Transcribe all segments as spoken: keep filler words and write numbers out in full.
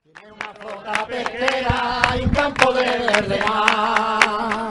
Tiene una flota pesquera y un campo de verde mar.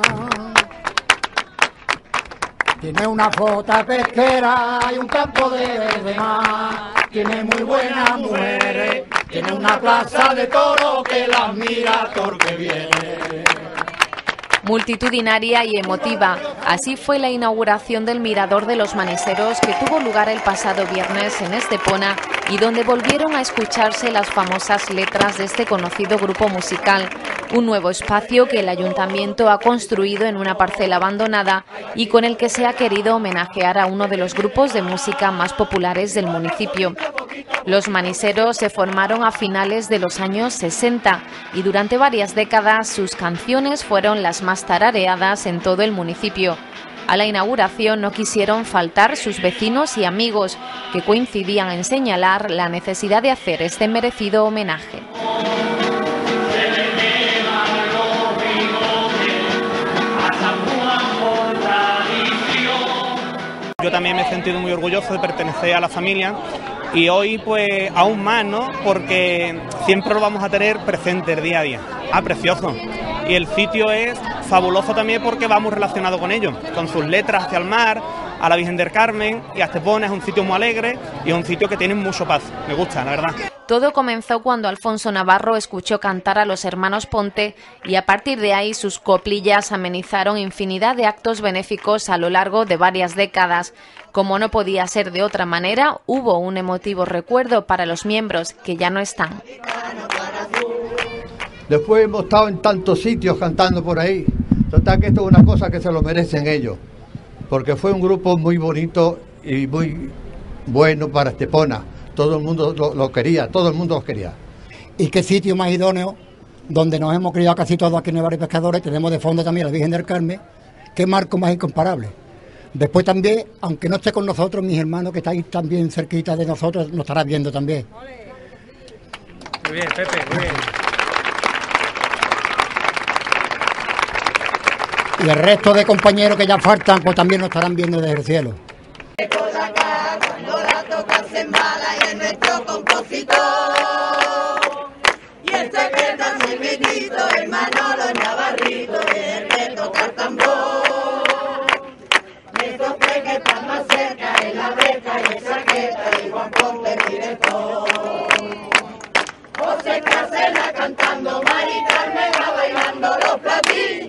Tiene una flota pesquera y un campo de verde mar. Tiene muy buenas mujeres. Tiene una plaza de toro que la mira porque viene. Multitudinaria y emotiva, así fue la inauguración del Mirador de los Maniseros que tuvo lugar el pasado viernes en Estepona y donde volvieron a escucharse las famosas letras de este conocido grupo musical, un nuevo espacio que el ayuntamiento ha construido en una parcela abandonada y con el que se ha querido homenajear a uno de los grupos de música más populares del municipio. Los Maniseros se formaron a finales de los años sesenta y durante varias décadas sus canciones fueron las más tarareadas en todo el municipio. A la inauguración no quisieron faltar sus vecinos y amigos, que coincidían en señalar la necesidad de hacer este merecido homenaje. Yo también me he sentido muy orgulloso de pertenecer a la familia y hoy pues aún más, ¿no? Porque siempre lo vamos a tener presente día a día. Ah, precioso. Y el sitio es fabuloso también porque va muy relacionado con ello, con sus letras hacia el mar, a la Virgen del Carmen y a Estepona. Es un sitio muy alegre y es un sitio que tiene mucho paz. Me gusta, la verdad. Todo comenzó cuando Alfonso Navarro escuchó cantar a los hermanos Ponte y a partir de ahí sus coplillas amenizaron infinidad de actos benéficos a lo largo de varias décadas. Como no podía ser de otra manera, hubo un emotivo recuerdo para los miembros que ya no están. Después hemos estado en tantos sitios cantando por ahí. Total que esto es una cosa que se lo merecen ellos, porque fue un grupo muy bonito y muy bueno para Estepona. Todo el mundo lo, lo quería, todo el mundo los quería. ¿Y qué sitio más idóneo donde nos hemos criado casi todos aquí en el barrio Pescadores? Tenemos de fondo también la Virgen del Carmen. Qué marco más incomparable. Después también, aunque no esté con nosotros, mis hermanos que estáis también cerquita de nosotros, nos estarán viendo también. Muy bien, Pepe, muy bien. Y el resto de compañeros que ya faltan, pues también nos estarán viendo desde el cielo. Cuando la toca se embala y es nuestro compositor. Y este que es tan chiquitito, el Manolo Navarrito, es el que toca el tambor. Estos tres que están más cerca, en la beca y el chaqueta, y Juan Ponte el director. José Casela cantando, Mari Carmen va bailando los platillos.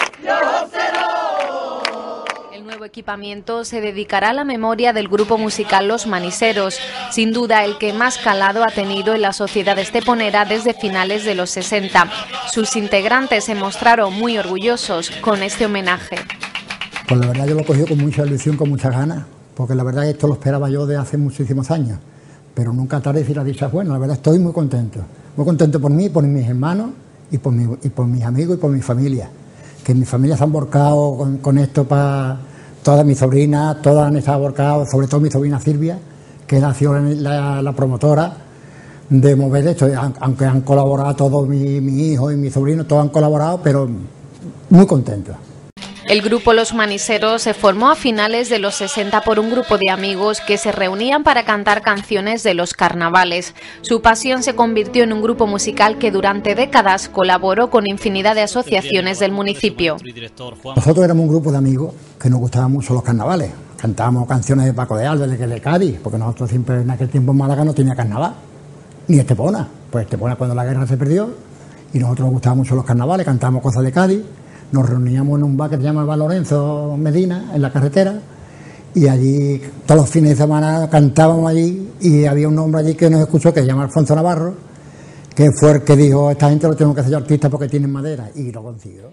El nuevo equipamiento se dedicará a la memoria del grupo musical Los Maniseros, sin duda el que más calado ha tenido en la sociedad esteponera desde finales de los sesenta. Sus integrantes se mostraron muy orgullosos con este homenaje. Pues la verdad yo lo he cogido con mucha ilusión, con muchas ganas, porque la verdad esto lo esperaba yo de hace muchísimos años, pero nunca tarde decir la dicha buena. La verdad estoy muy contento, muy contento por mí, por mis hermanos y por, mi, y por mis amigos y por mi familia. Que mi familia se han volcado con, con esto para todas mis sobrinas, todas han estado volcadas, sobre todo mi sobrina Silvia, que ha sido la, la, la promotora de mover esto, aunque han colaborado todos mi, mi hijo y mi sobrino, todos han colaborado, pero muy contentos. El grupo Los Maniseros se formó a finales de los sesenta por un grupo de amigos que se reunían para cantar canciones de los carnavales. Su pasión se convirtió en un grupo musical que durante décadas colaboró con infinidad de asociaciones del municipio. Nosotros éramos un grupo de amigos que nos gustaban mucho los carnavales. Cantábamos canciones de Paco de Alves, de Cádiz, porque nosotros siempre en aquel tiempo en Málaga no tenía carnaval, ni Estepona. Pues Estepona cuando la guerra se perdió y nosotros nos gustaban mucho los carnavales, cantábamos cosas de Cádiz. Nos reuníamos en un bar que se llama Lorenzo Medina, en la carretera, y allí todos los fines de semana cantábamos allí, y había un hombre allí que nos escuchó, que se llama Alfonso Navarro, que fue el que dijo, esta gente lo tengo que hacer yo artista porque tienen madera, y lo consiguió.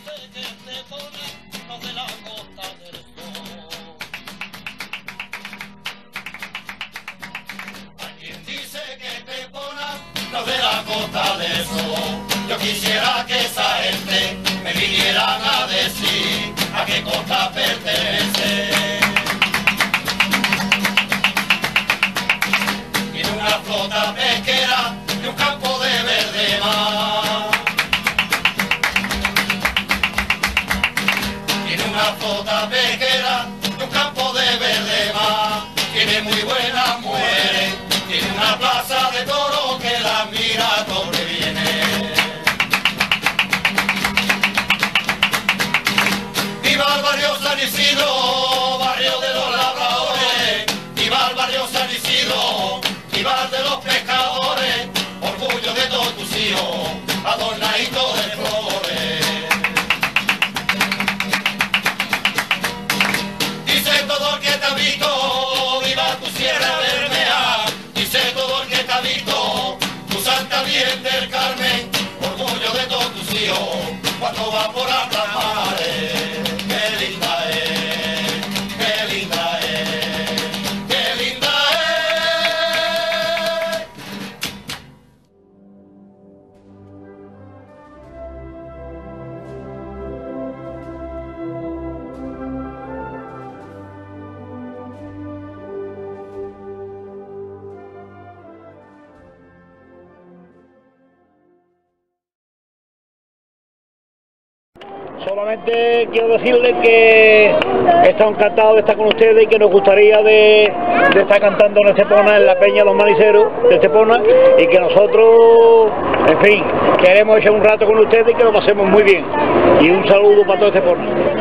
Yo quisiera que esa gente me vinieran a decir a qué costa pertenece. Tiene una flota pesquera y un campo de verde mar. Tiene una flota pesquera y un campo de verde mar. Tiene muy buenas mujeres, tiene una plaza de toro que la mira todo. río San Isidro, viva de los pescadores, orgullo de todos tus hijos, adornadito de flores. Dice todo el que te ha visto, viva tu Sierra Bermeja, dice todo el que te ha visto, tu Santa Virgen del Carmen, orgullo de todos tus hijos, cuando va por altas mares. Qué linda es, qué linda es, qué linda es. Solamente quiero decirles que estamos encantados de estar con ustedes y que nos gustaría de, de estar cantando en Estepona, en la Peña de los Maniceros de Estepona, y que nosotros, en fin, queremos echar un rato con ustedes y que lo pasemos muy bien. Y un saludo para todo Estepona.